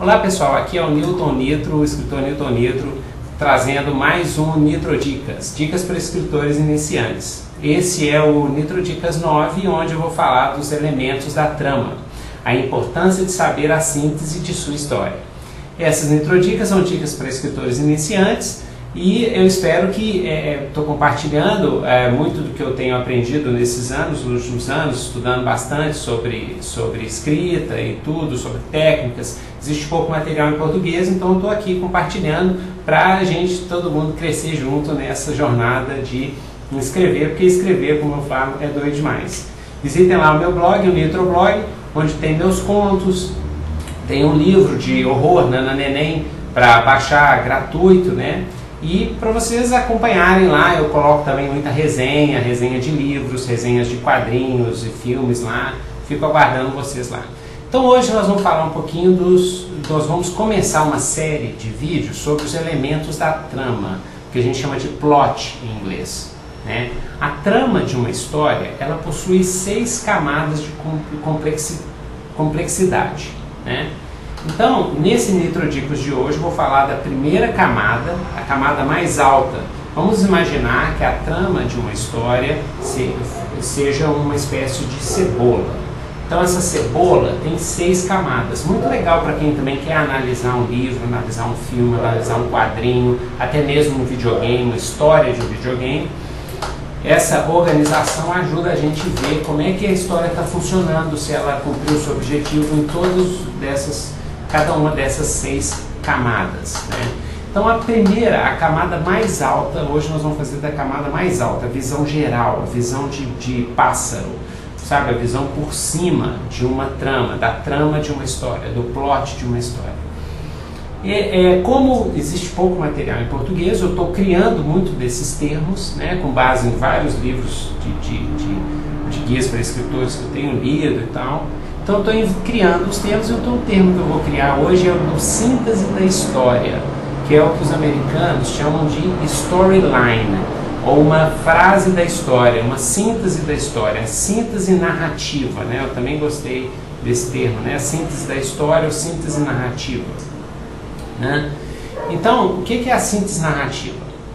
Olá pessoal, aqui é o Newton Nitro, o escritor Newton Nitro, trazendo mais um Nitro Dicas, dicas para escritores iniciantes. Esse é o Nitro Dicas 9, onde eu vou falar dos elementos da trama, a importância de saber a síntese de sua história. Essas Nitro Dicas são dicas para escritores iniciantes e eu espero que estou compartilhando muito do que eu tenho aprendido nesses anos, nos últimos anos, estudando bastante sobre escrita e tudo, sobre técnicas. Existe pouco material em português, então eu estou aqui compartilhando para a gente, todo mundo, crescer junto nessa jornada de escrever, porque escrever, como eu falo, é doido demais. Visitem lá o meu blog, o Nitro Blog, onde tem meus contos, tem um livro de horror, Nana Neném, para baixar gratuito, né? E para vocês acompanharem lá, eu coloco também muita resenha de livros, resenhas de quadrinhos e filmes lá, fico aguardando vocês lá. Então hoje nós vamos falar um pouquinho nós vamos começar uma série de vídeos sobre os elementos da trama, que a gente chama de plot em inglês, né? A trama de uma história, ela possui 6 camadas de complexidade, né? Então, nesse Nitro Dicas de hoje, eu vou falar da primeira camada, a camada mais alta. Vamos imaginar que a trama de uma história seja uma espécie de cebola. Então, essa cebola tem 6 camadas. Muito legal para quem também quer analisar um livro, analisar um filme, analisar um quadrinho, até mesmo um videogame, uma história de um videogame. Essa organização ajuda a gente a ver como é que a história está funcionando, se ela cumpriu o seu objetivo em cada uma dessas 6 camadas, né? Então a camada mais alta, hoje nós vamos fazer da camada mais alta, a visão geral, a visão de pássaro, sabe? A visão por cima de uma trama, da trama de uma história, do plot de uma história. Como existe pouco material em português, eu estou criando muito desses termos, né, com base em vários livros de guias para escritores que eu tenho lido e tal. Então eu estou criando os termos, então o termo que eu vou criar hoje é o síntese da história, que é o que os americanos chamam de storyline, ou uma frase da história, uma síntese da história, síntese narrativa, né? Eu também gostei desse termo, né? Síntese da história ou síntese narrativa, né? Então, o que é a síntese narrativa?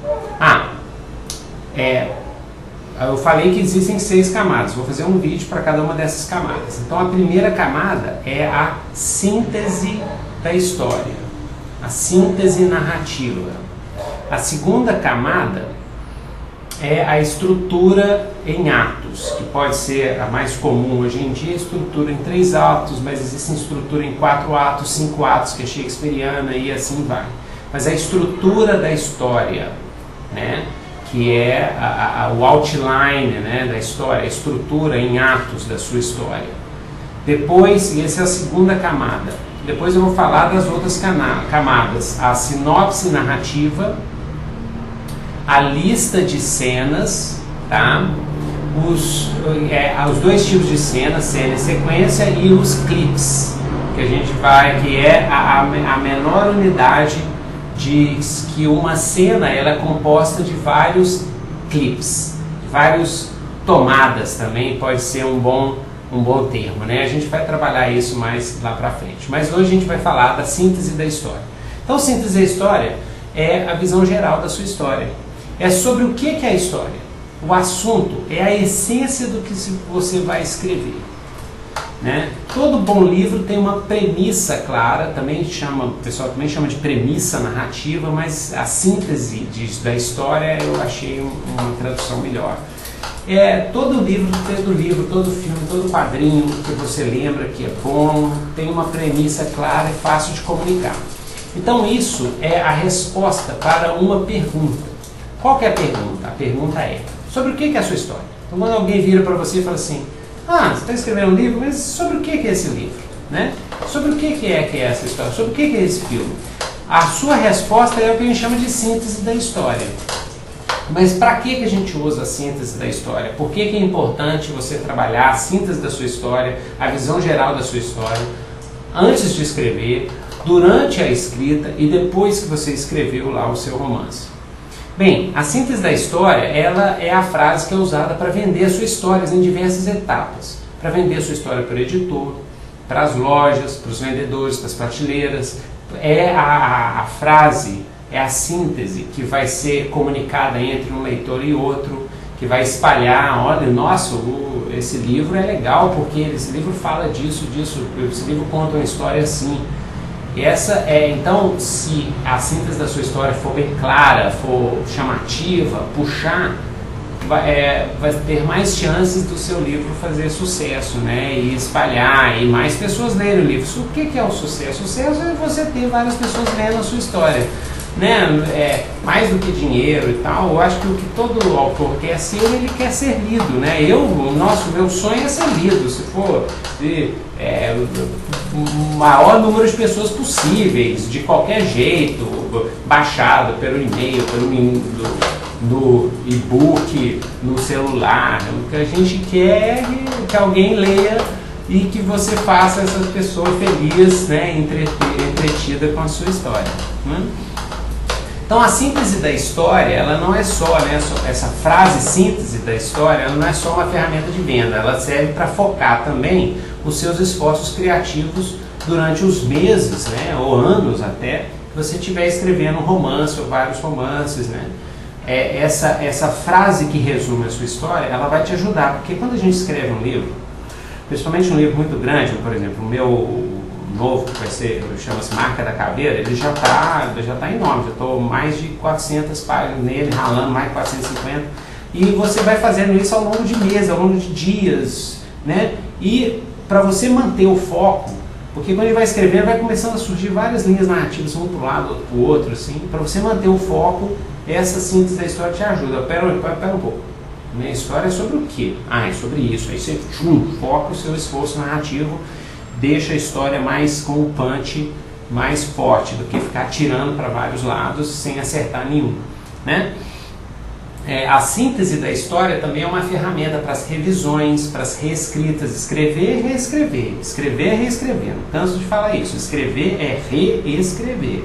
Eu falei que existem 6 camadas, vou fazer um vídeo para cada uma dessas camadas. Então a primeira camada é a síntese da história, a síntese narrativa. A segunda camada é a estrutura em atos, que pode ser a mais comum hoje em dia, estrutura em 3 atos, mas existe estrutura em 4 atos, 5 atos, que é shakespeariana e assim vai. Mas a estrutura da história, né? Que é o outline, né, da história, a estrutura em atos da sua história. Depois, essa é a segunda camada. Depois eu vou falar das outras camadas. A sinopse narrativa, a lista de cenas, tá? Os 2 tipos de cena e sequência, e os clips, que é a menor unidade diz que uma cena ela é composta de vários clips, vários tomadas também, pode ser um bom termo, né? A gente vai trabalhar isso mais lá pra frente, mas hoje a gente vai falar da síntese da história. Então, síntese da história é a visão geral da sua história, é sobre o que é a história, o assunto, é a essência do que você vai escrever, né? Todo bom livro tem uma premissa clara, o pessoal também chama de premissa narrativa, mas a síntese da história eu achei uma tradução melhor. Todo livro, todo filme, todo quadrinho que você lembra que é bom, tem uma premissa clara e fácil de comunicar. Então isso é a resposta para uma pergunta. Qual que é a pergunta? A pergunta é: sobre o que é a sua história? Então quando alguém vira para você e fala assim: você está escrevendo um livro, mas sobre o que é esse livro? Né? Sobre o que é essa história? Sobre o que é esse filme? A sua resposta é o que a gente chama de síntese da história. Mas para que a gente usa a síntese da história? Por que é importante você trabalhar a síntese da sua história, a visão geral da sua história, antes de escrever, durante a escrita e depois que você escreveu lá o seu romance? Bem, a síntese da história, ela é a frase que é usada para vender as suas histórias em diversas etapas. Para vender a sua história para o editor, para as lojas, para os vendedores, para as prateleiras. É a frase, é a síntese que vai ser comunicada entre um leitor e outro, que vai espalhar, olha, nossa, esse livro é legal porque esse livro fala disso, esse livro conta uma história assim. Então, se a síntese da sua história for bem clara, for chamativa, puxar, vai ter mais chances do seu livro fazer sucesso, né? E espalhar, e mais pessoas lerem o livro. O que é o sucesso? O sucesso é você ter várias pessoas lendo a sua história, né? Mais do que dinheiro e tal. Eu acho que o que todo autor quer ser, ele quer ser lido, né? Meu sonho é ser lido, se for o maior número de pessoas possíveis, de qualquer jeito, baixado pelo e-mail, no e-book, no celular. O que a gente quer é que alguém leia e que você faça essa pessoa feliz, né, entretida com a sua história, né? Então a síntese da história, ela não é só, né, essa frase síntese da história, ela não é só uma ferramenta de venda, ela serve para focar também os seus esforços criativos durante os meses, né, ou anos até, que você estiver escrevendo um romance ou vários romances, né? Essa frase que resume a sua história, ela vai te ajudar, porque quando a gente escreve um livro, principalmente um livro muito grande, por exemplo, o meu novo, que vai ser, chama-se Marca da Caveira, ele já tá enorme, já estou mais de 400 páginas nele, ralando mais de 450, e você vai fazendo isso ao longo de meses, ao longo de dias, né? E para você manter o foco, porque quando ele vai escrevendo, vai começando a surgir várias linhas narrativas, um para um lado, outro para o outro, assim, para você manter o foco, essa síntese da história te ajuda. Pera um pouco, minha história é sobre o quê? É sobre isso. Aí você foca o seu esforço narrativo, deixa a história mais com o punch mais forte do que ficar tirando para vários lados sem acertar nenhum, né? A síntese da história também é uma ferramenta para as revisões, para as reescritas, escrever e reescrever, escrever e reescrever, não canso de falar isso, escrever é reescrever.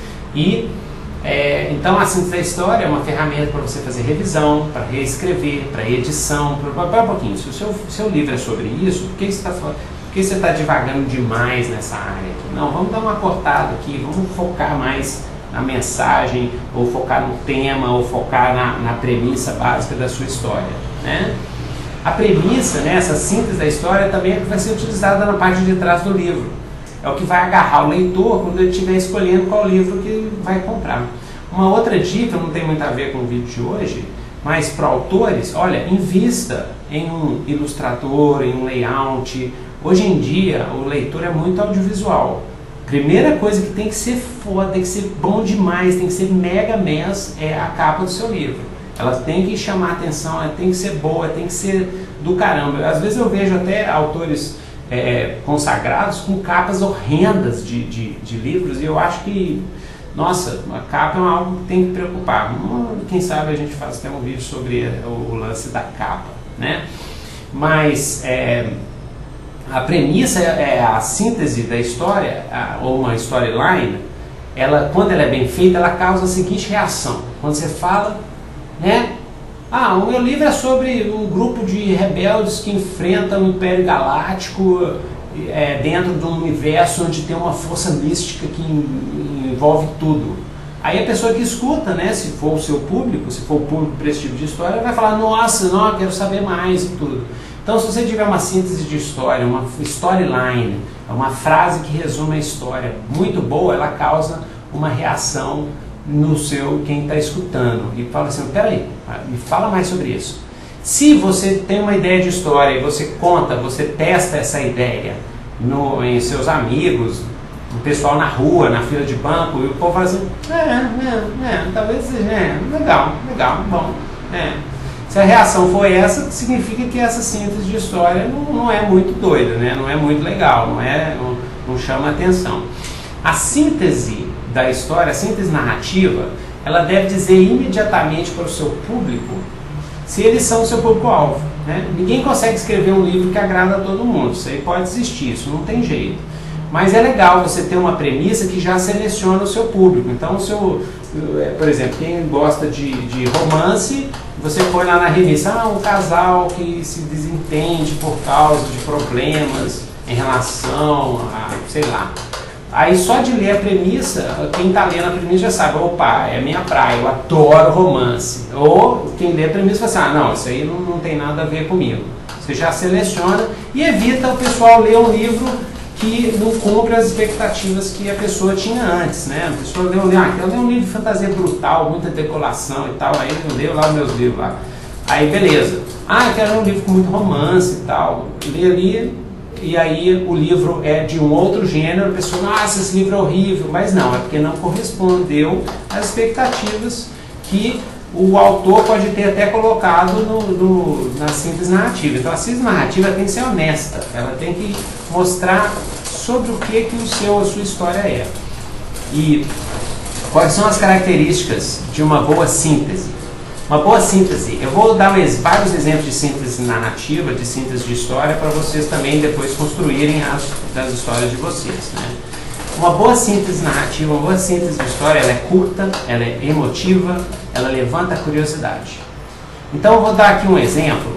Então a síntese da história é uma ferramenta para você fazer revisão, para reescrever, para edição, para um pouquinho. Se o seu livro é sobre isso, por que você está divagando demais nessa área aqui? Não, vamos dar uma cortada aqui, vamos focar mais na mensagem, ou focar no tema, ou focar na premissa básica da sua história, né? A premissa, né, essa síntese da história também é que vai ser utilizada na parte de trás do livro. É o que vai agarrar o leitor quando ele estiver escolhendo qual livro que ele vai comprar. Uma outra dica, não tem muito a ver com o vídeo de hoje, mas para autores, olha, invista em um ilustrador, em um layout. Hoje em dia, o leitor é muito audiovisual. Primeira coisa que tem que ser foda, tem que ser bom demais, tem que ser mega mens, é a capa do seu livro. Ela tem que chamar a atenção, ela tem que ser boa, tem que ser do caramba. Às vezes eu vejo até autores consagrados com capas horrendas de livros, e eu acho que, nossa, a capa é algo que tem que preocupar. Quem sabe a gente faz até um vídeo sobre o lance da capa, né? Mas a premissa a síntese da história, ou uma storyline, quando ela é bem feita, ela causa a seguinte reação. Quando você fala, né? O meu livro é sobre um grupo de rebeldes que enfrentam o Império Galáctico dentro de um universo onde tem uma força mística que envolve tudo. Aí a pessoa que escuta, né, se for o seu público, se for o público para esse tipo de história, vai falar, nossa, não, quero saber mais e tudo. Então, se você tiver uma síntese de história, uma storyline, uma frase que resume a história muito boa, ela causa uma reação no quem está escutando. E fala assim, peraí, me fala mais sobre isso. Se você tem uma ideia de história e você conta, você testa essa ideia em seus amigos, o pessoal na rua, na fila de banco, e o povo fala assim, talvez seja, legal, bom, Se a reação foi essa, significa que essa síntese de história não é muito doida, né? Não é muito legal, não chama atenção. A síntese da história, a síntese narrativa, ela deve dizer imediatamente para o seu público se eles são o seu público-alvo, né? Ninguém consegue escrever um livro que agrada a todo mundo, isso aí pode existir, isso não tem jeito. Mas é legal você ter uma premissa que já seleciona o seu público. Então, por exemplo, quem gosta de romance, você põe lá na revista, um casal que se desentende por causa de problemas em relação a, sei lá. Aí só de ler a premissa, quem está lendo a premissa já sabe, opa, é minha praia, eu adoro romance. Ou quem lê a premissa fala assim, não, isso aí não tem nada a ver comigo. Você já seleciona e evita o pessoal ler um livro que não cumpre as expectativas que a pessoa tinha antes, né? A pessoa leu um livro de fantasia brutal, muita decoração e tal, aí eu leio lá os meus livros lá. Aí beleza, quero ler um livro com muito romance e tal, lê ali, e aí o livro é de um outro gênero, a pessoa, nossa, esse livro é horrível, mas não, é porque não correspondeu às expectativas que o autor pode ter até colocado na síntese narrativa. Então a síntese narrativa tem que ser honesta, ela tem que mostrar sobre o que a sua história é. E quais são as características de uma boa síntese? Uma boa síntese, eu vou dar vários exemplos de síntese narrativa, de síntese de história, para vocês também depois construírem das histórias de vocês, né? Uma boa síntese narrativa, uma boa síntese de história, ela é curta, ela é emotiva, ela levanta a curiosidade. Então eu vou dar aqui um exemplo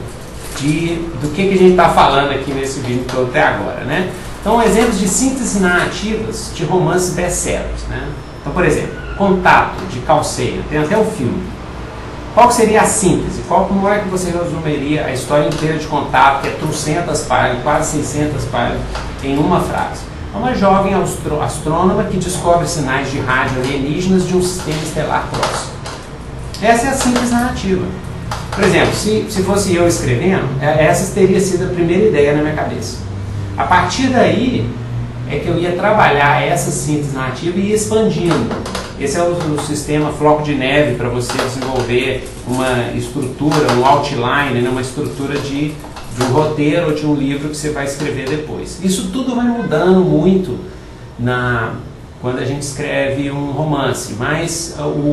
do que a gente está falando aqui nesse vídeo todo até agora, né? Então, exemplos de síntese narrativas de romances best-sellers, né? Então, por exemplo, Contato, de Carl Sagan, tem até o filme. Qual que seria a síntese? Como é que você resumiria a história inteira de Contato, que é 300 páginas, quase 600 páginas, em uma frase? É uma jovem astrônoma que descobre sinais de rádio alienígenas de um sistema estelar próximo. Essa é a síntese narrativa. Por exemplo, se fosse eu escrevendo, essa teria sido a primeira ideia na minha cabeça. A partir daí é que eu ia trabalhar essa síntese narrativa e ir expandindo. Esse é o sistema floco de neve para você desenvolver uma estrutura, um outline, né, uma estrutura de um roteiro ou de um livro que você vai escrever depois. Isso tudo vai mudando muito quando a gente escreve um romance, mas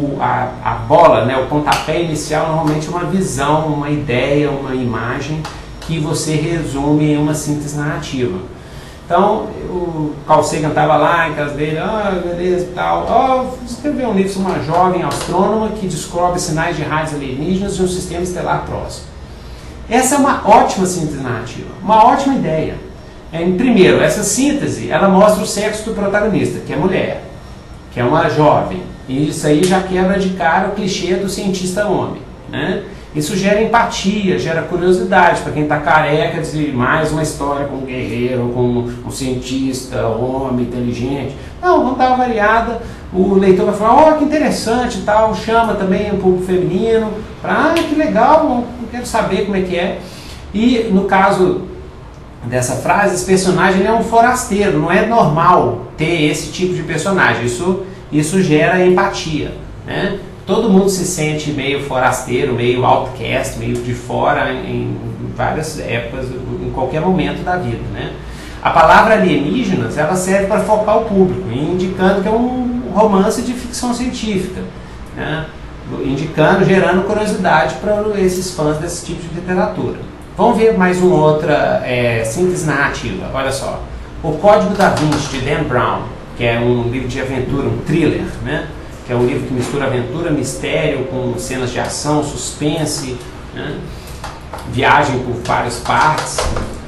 a bola, né, o pontapé inicial normalmente é uma visão, uma ideia, uma imagem que você resume em uma síntese narrativa. Então, o Carl Sagan estava lá em casa dele, beleza e tal, escreveu um livro sobre uma jovem astrônoma que descobre sinais de rádios alienígenas de um sistema estelar próximo. Essa é uma ótima síntese narrativa, uma ótima ideia. Primeiro, essa síntese, ela mostra o sexo do protagonista, que é mulher, que é uma jovem. E isso aí já quebra de cara o clichê do cientista homem, né? Isso gera empatia, gera curiosidade para quem está careca de mais uma história com um guerreiro, com um cientista, homem, inteligente. Não, vamos dar uma variada. O leitor vai falar, que interessante e tal, chama também o público feminino, para, que legal, eu quero saber como é que é. E no caso dessa frase, esse personagem ele é um forasteiro, não é normal ter esse tipo de personagem, isso gera empatia, né? Todo mundo se sente meio forasteiro, meio outcast, meio de fora em várias épocas, em qualquer momento da vida, né? A palavra alienígenas, ela serve para focar o público, indicando que é um romance de ficção científica, né? Gerando curiosidade para esses fãs desse tipo de literatura. Vamos ver mais uma outra síntese narrativa. Olha só, O Código da Vinci, de Dan Brown, que é um livro de aventura, um thriller, né? Que é um livro que mistura aventura, mistério, com cenas de ação, suspense, né? Viagem por várias partes.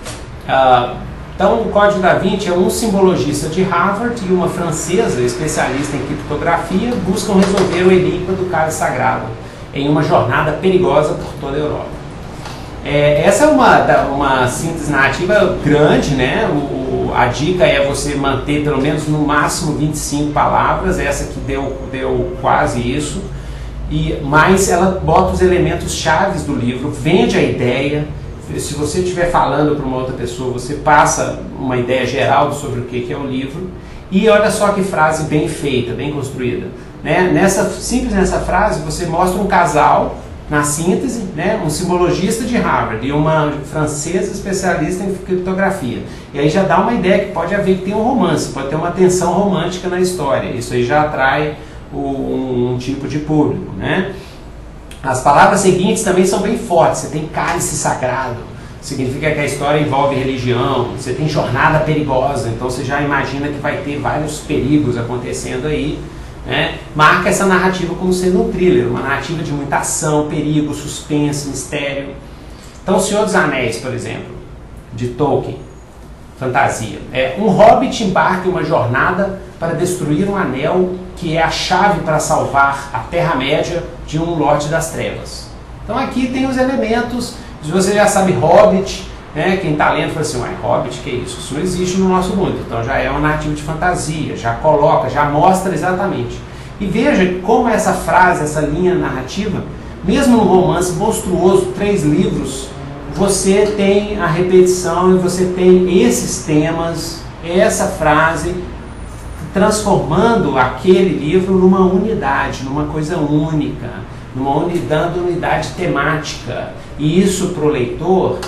Então, o Código da Vinci é um simbologista de Harvard e uma francesa especialista em criptografia buscam resolver o enigma do cálice sagrado em uma jornada perigosa por toda a Europa. Essa é uma síntese narrativa grande, né? A dica é você manter pelo menos no máximo 25 palavras, essa que deu quase isso, mas ela bota os elementos chaves do livro, vende a ideia. Se você estiver falando para uma outra pessoa, você passa uma ideia geral sobre o que é o livro, e olha só que frase bem feita, bem construída, né? Simples nessa frase, você mostra um casal na síntese, né, um simbologista de Harvard e uma francesa especialista em criptografia. E aí já dá uma ideia que pode haver que tem um romance, pode ter uma tensão romântica na história. Isso aí já atrai um tipo de público, né? As palavras seguintes também são bem fortes. Você tem cálice sagrado, significa que a história envolve religião. Você tem jornada perigosa, então você já imagina que vai ter vários perigos acontecendo aí, né? Marca essa narrativa como sendo um thriller, uma narrativa de muita ação, perigo, suspense, mistério. Então, O Senhor dos Anéis, por exemplo, de Tolkien, fantasia. Um hobbit embarca em uma jornada para destruir um anel que é a chave para salvar a Terra-média de um Lorde das Trevas. Então aqui tem os elementos, se você já sabe hobbit, né, quem está lendo fala assim, ué, hobbit, que é isso? Isso não existe no nosso mundo, então já é uma narrativa de fantasia, já coloca, já mostra exatamente. E veja como essa frase, essa linha narrativa, mesmo num romance monstruoso, 3 livros, você tem a repetição e você tem esses temas, essa frase, transformando aquele livro numa unidade, numa coisa única, dando unidade temática. E isso para o leitor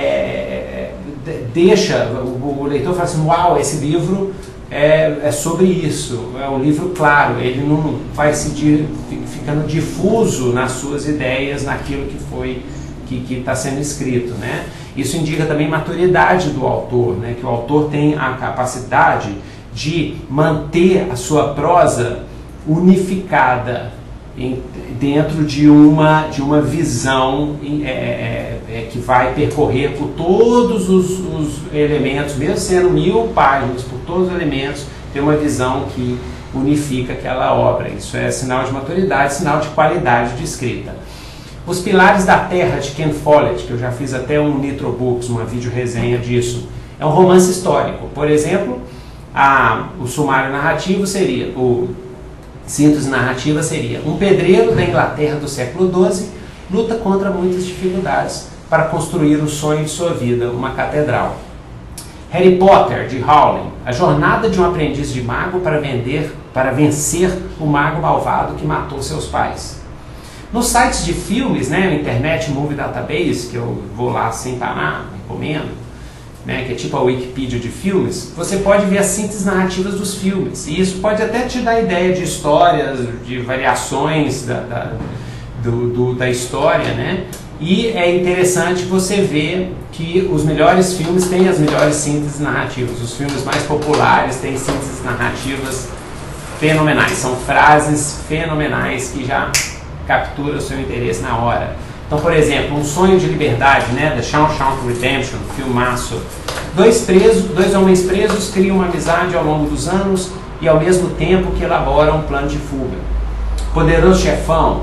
deixa, o leitor fala assim, uau, esse livro é sobre isso, é um livro claro, ele não vai ficando difuso nas suas ideias, naquilo que foi que está sendo escrito, né? Isso indica também maturidade do autor, né? Que o autor tem a capacidade de manter a sua prosa unificada dentro de uma visão que vai percorrer por todos os elementos, mesmo sendo 1000 páginas, por todos os elementos, tem uma visão que unifica aquela obra. Isso é sinal de maturidade, sinal de qualidade de escrita. Os Pilares da Terra, de Ken Follett, que eu já fiz até um Nitro Books, uma vídeo resenha disso, é um romance histórico. Por exemplo, o sumário narrativo seria, síntese narrativa seria: um pedreiro da Inglaterra do século XII luta contra muitas dificuldades para construir o sonho de sua vida, uma catedral. Harry Potter, de Rowling, a jornada de um aprendiz de mago para vencer o mago malvado que matou seus pais. Nos sites de filmes, né, o Internet Movie Database, que eu vou lá sem parar, recomendo, né, que é tipo a Wikipedia de filmes, você pode ver as sínteses narrativas dos filmes. E isso pode até te dar ideia de histórias, de variações da história, né? E é interessante você ver que os melhores filmes têm as melhores sínteses narrativas. Os filmes mais populares têm sínteses narrativas fenomenais. São frases fenomenais que já capturam o seu interesse na hora. Então, por exemplo, Um Sonho de Liberdade, né, da Shawshank Redemption, filmaço. Dois homens presos criam uma amizade ao longo dos anos e ao mesmo tempo que elaboram um plano de fuga. Poderoso Chefão.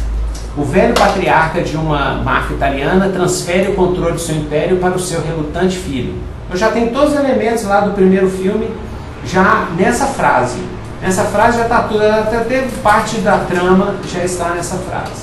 O velho patriarca de uma máfia italiana transfere o controle do seu império para o seu relutante filho. Eu já tenho todos os elementos lá do primeiro filme já nessa frase. Essa frase já está tudo, até parte da trama já está nessa frase.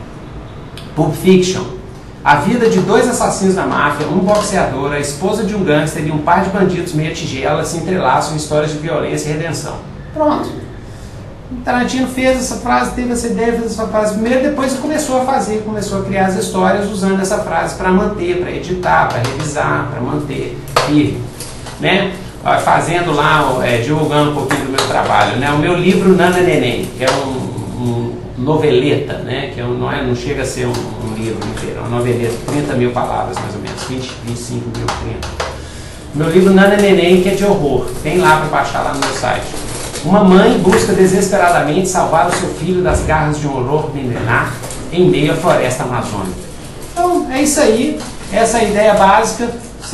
Pulp Fiction. A vida de 2 assassinos da máfia, um boxeador, a esposa de um gangster e um par de bandidos meia tigela se entrelaçam em histórias de violência e redenção. Pronto. Tarantino fez essa frase, teve essa ideia, fez essa frase primeiro, depois começou a criar as histórias usando essa frase para manter, para editar, para revisar, para manter firme, né? Fazendo lá, divulgando um pouquinho do meu trabalho, né? O meu livro Nana Neném, que é um noveleta, né? Que não chega a ser um livro inteiro, é uma noveleta, 30 mil palavras mais ou menos, 20, 25 mil, 30. Meu livro Nana Neném, que é de horror, tem lá para baixar lá no meu site. Uma mãe busca desesperadamente salvar o seu filho das garras de um horror milenar em meio à floresta amazônica. Então, é isso aí, essa ideia básica,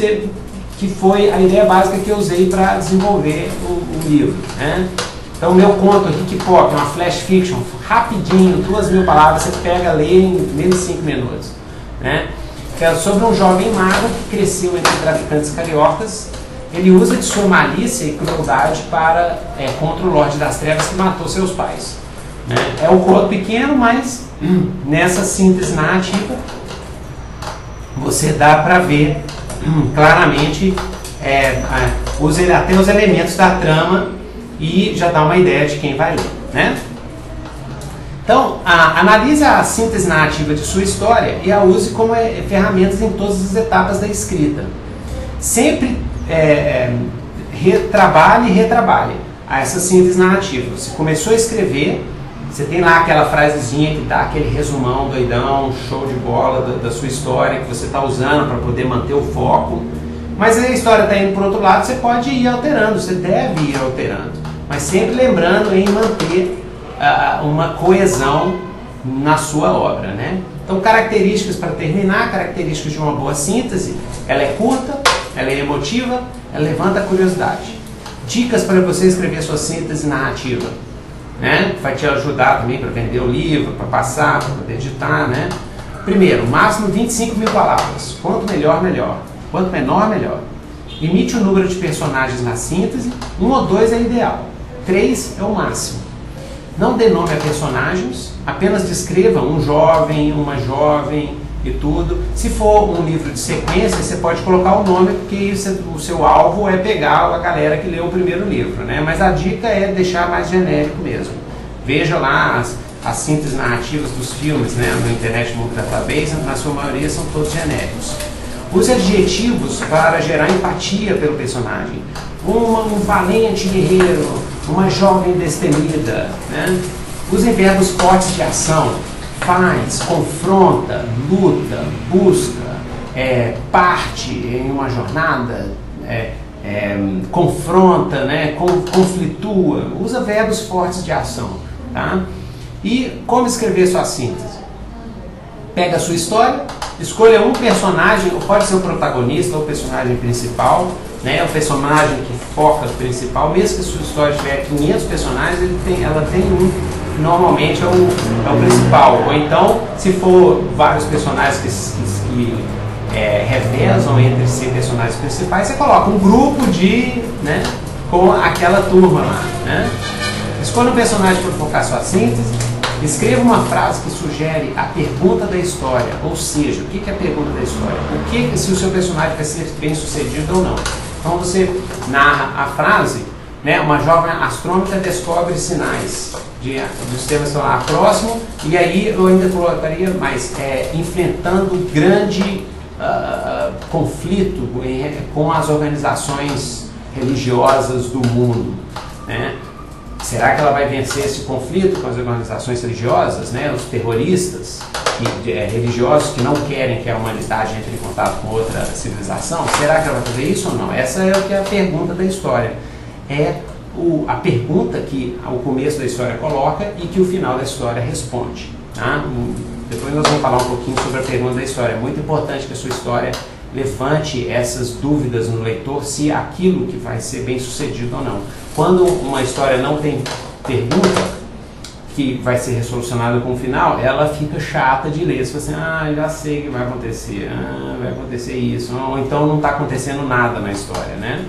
que foi a ideia básica que eu usei para desenvolver o livro, né? Então, o meu conto, Rick Pock, é uma flash fiction, rapidinho, 2.000 palavras, você pega, lê em menos de 5 minutos, né? É sobre um jovem mago que cresceu entre traficantes cariocas. Ele usa de sua malícia e crueldade contra o Lorde das Trevas que matou seus pais, né? É um conto pequeno, mas nessa síntese narrativa você dá para ver claramente até os elementos da trama e já dá uma ideia de quem vai ler, né? Então, analise a síntese narrativa de sua história e a use como ferramentas em todas as etapas da escrita. Sempre retrabalhe e retrabalhe essa síntese narrativa. Você começou a escrever, você tem lá aquela frasezinha que dá aquele resumão doidão, show de bola da sua história que você está usando para poder manter o foco. Mas a história está indo por outro lado, você pode ir alterando, você deve ir alterando. Mas sempre lembrando em manter uma coesão na sua obra, né? Então, características para terminar, características de uma boa síntese: ela é curta, ela é emotiva, levanta a curiosidade. Dicas para você escrever sua síntese narrativa, né? Vai te ajudar também para vender o livro, para passar, para poder editar, né? Primeiro, máximo 25.000 palavras. Quanto melhor, melhor. Quanto menor, melhor. Limite o número de personagens na síntese. 1 ou 2 é ideal. 3 é o máximo. Não dê nome a personagens. Apenas descreva um jovem, uma jovem e tudo. Se for um livro de sequência, você pode colocar o nome, porque isso, o seu alvo é pegar a galera que leu o primeiro livro, né? Mas a dica é deixar mais genérico mesmo. Veja lá as sínteses narrativas dos filmes, né, no Internet Movie Database, na sua maioria são todos genéricos. Use adjetivos para gerar empatia pelo personagem. Um valente guerreiro, uma jovem destemida, né? Use verbos fortes de ação. Faz, confronta, luta, busca, parte em uma jornada, confronta, né, conflitua. Usa verbos fortes de ação, tá? E como escrever sua síntese? Pega a sua história, escolha um personagem, ou pode ser o protagonista ou o personagem principal, né, o personagem que foca o principal. Mesmo que a sua história tiver 500 personagens, ela tem um, normalmente é o principal. Ou então, se for vários personagens que revezam entre si personagens principais, você coloca um grupo né, com aquela turma lá, né? Escolha um personagem para focar sua síntese. Escreva uma frase que sugere a pergunta da história, ou seja, o que é a pergunta da história? Se o seu personagem vai ser bem sucedido ou não. Então você narra a frase, né? Uma jovem astrônoma descobre sinais do sistema solar próximo, e aí eu ainda colocaria mais, enfrentando grande conflito com as organizações religiosas do mundo, né? Será que ela vai vencer esse conflito com as organizações religiosas, né? Os terroristas religiosos que não querem que a humanidade entre em contato com outra civilização? Será que ela vai fazer isso ou não? Essa é o que é a pergunta da história. A pergunta que o começo da história coloca e que o final da história responde, tá? Depois nós vamos falar um pouquinho sobre a pergunta da história. É muito importante que a sua história levante essas dúvidas no leitor se aquilo que vai ser bem sucedido ou não. Quando uma história não tem pergunta que vai ser resolucionada com o final, ela fica chata de ler. Você fala assim, já sei o que vai acontecer, vai acontecer isso, ou então não está acontecendo nada na história, né?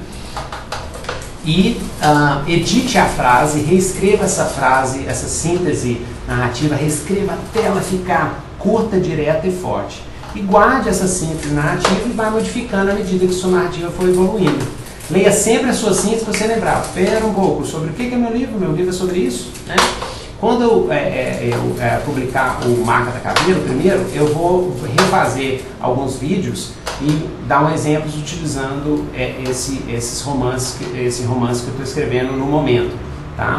E edite a frase, reescreva essa frase, essa síntese narrativa, reescreva até ela ficar curta, direta e forte. E guarde essa síntese narrativa e vai modificando à medida que sua narrativa for evoluindo. Leia sempre a sua síntese para você lembrar. Espera um pouco, sobre o que é meu livro? Meu livro é sobre isso, né? Quando eu publicar o Marca da Caveira, primeiro, eu vou refazer alguns vídeos e dar um exemplo utilizando esse romance que eu estou escrevendo no momento, tá?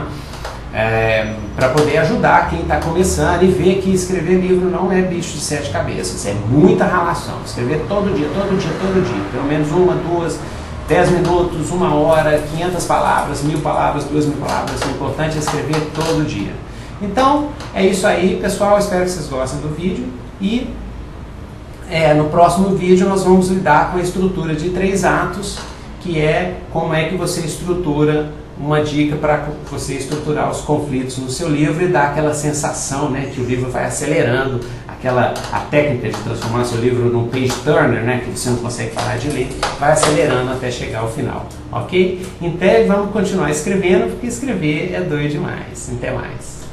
Para poder ajudar quem está começando e ver que escrever livro não é bicho de 7 cabeças, é muita ralação. Escrever todo dia, pelo menos 1, 2, 10 minutos, 1 hora, 500 palavras, 1000 palavras, 2000 palavras. O importante é escrever todo dia. Então, é isso aí, pessoal. Espero que vocês gostem do vídeo. E no próximo vídeo nós vamos lidar com a estrutura de 3 atos, que é como é que você estrutura uma dica para você estruturar os conflitos no seu livro e dar aquela sensação, né, que o livro vai acelerando, a técnica de transformar seu livro num page turner, né, que você não consegue parar de ler, vai acelerando até chegar ao final, ok? Então vamos continuar escrevendo, porque escrever é doido demais. Até mais.